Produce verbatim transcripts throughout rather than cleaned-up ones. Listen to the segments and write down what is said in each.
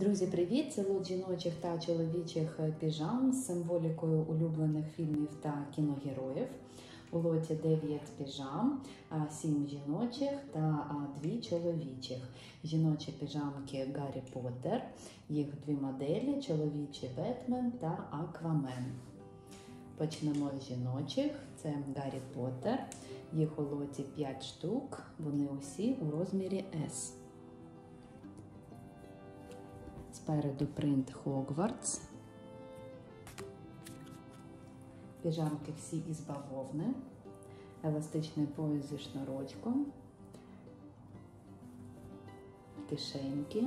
Друзі, привіт! Це лот жіночих та чоловічих піжам з символікою улюблених фільмів та кіногероїв. У лоті дев'ять піжам, сім жіночих та дві чоловічих. Жіночі піжамки Гаррі Поттер, їх дві моделі, чоловічі Бетмен та Аквамен. Почнемо з жіночих. Це Гаррі Поттер. Їх у лоті п'ять штук, вони усі у розмірі ес. Спереду принт Хогвартс. Піжамки всі із бавовни, еластичний пояс зі шнурочком, кишеньки,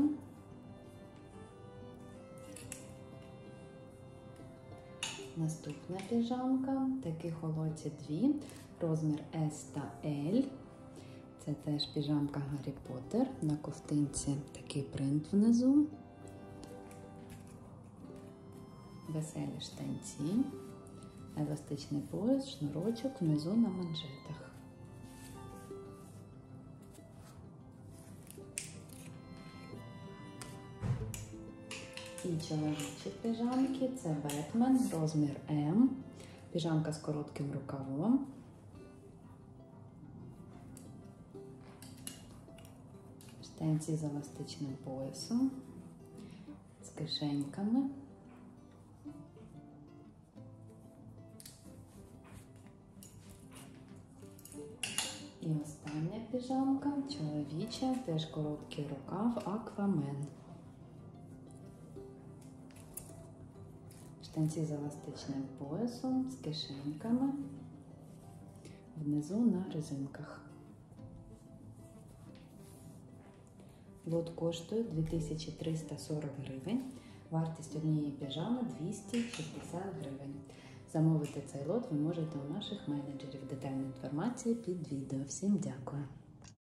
наступна піжамка, таких у лоті дві, розмір ес та ель. Це теж піжамка Гаррі Поттер, на ковтинці такий принт внизу, веселі штанці, еластичний пояс, шнурочок внизу на манжетах. І чоловічі піжамки – це Бетмен, розмір ем, піжамка з коротким рукавом, штанці з еластичним поясом, з кишеньками. І остання піжамка, чоловіча, теж короткий рукав, Аквамен. Штанці з еластичним поясом, з кишеньками, внизу на резинках. Лот коштує дві тисячі триста сорок гривень, вартість однієї піжами двісті шістдесят гривень. Замовити цей лот ви можете у наших менеджерів. Детальна інформація під відео. Всім дякую!